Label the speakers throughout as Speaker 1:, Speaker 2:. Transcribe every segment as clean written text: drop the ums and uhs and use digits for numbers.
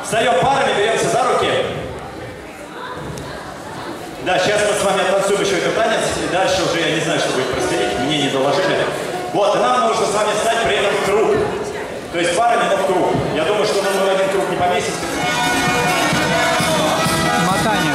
Speaker 1: Встаем парами, беремся за руки. Да, сейчас мы с вами танцуем еще этот танец, и дальше уже я не знаю, что будет происходить, мне не доложили. Вот, и нам нужно с вами встать при этом в круг. То есть парами, но в круг. Я думаю, что мы в один круг не поместимся.
Speaker 2: Мотание.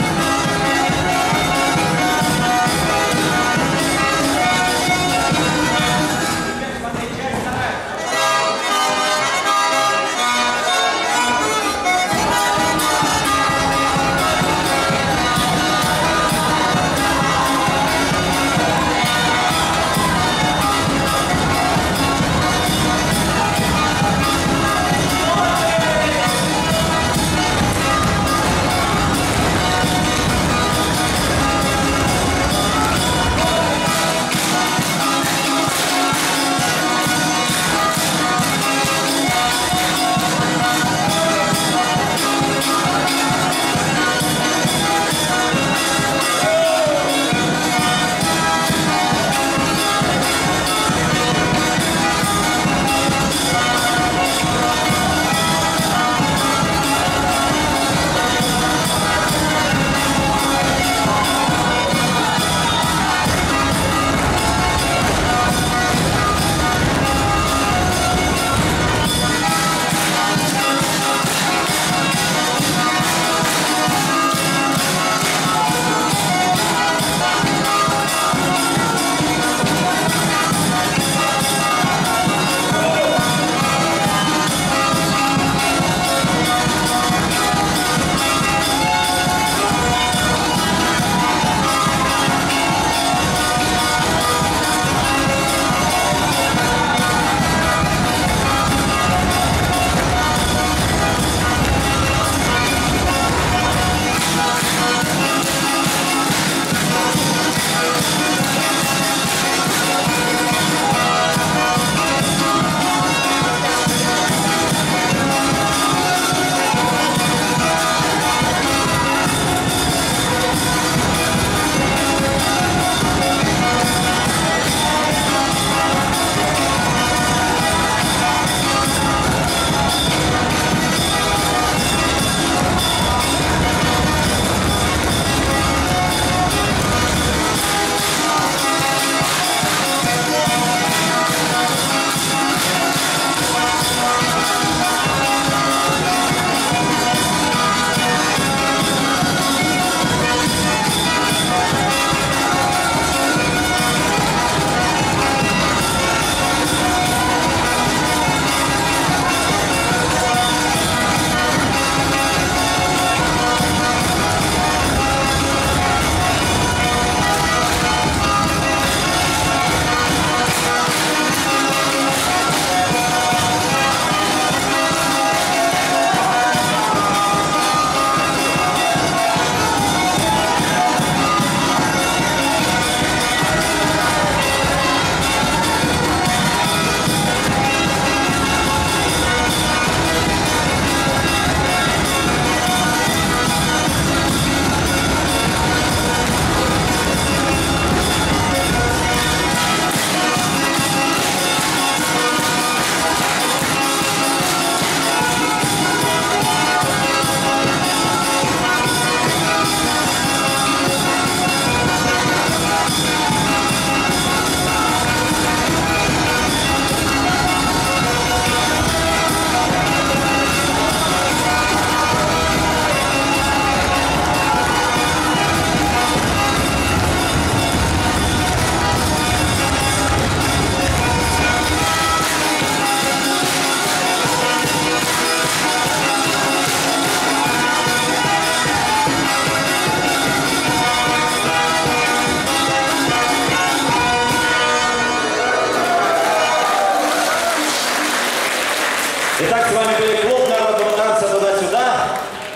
Speaker 1: Итак, с вами были клуб народного танца «Туда-сюда»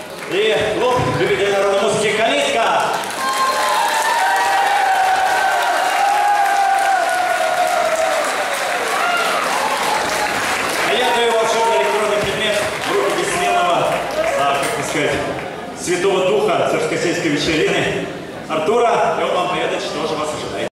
Speaker 1: и клуб любителей народной музыки «Калитка». А я даю волшебный электронный предмет в руки бессменного, как сказать, святого духа царскосельской вечерины Артура, и он вам поведает, что же вас ожидает.